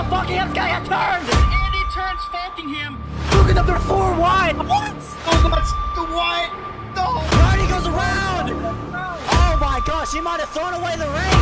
Falkingham's guy got turned! Andy turns Falkingham. Look at them, they're 4 wide! What? Oh, that's the what? No! Marty goes around! Oh my gosh, he might have thrown away the race!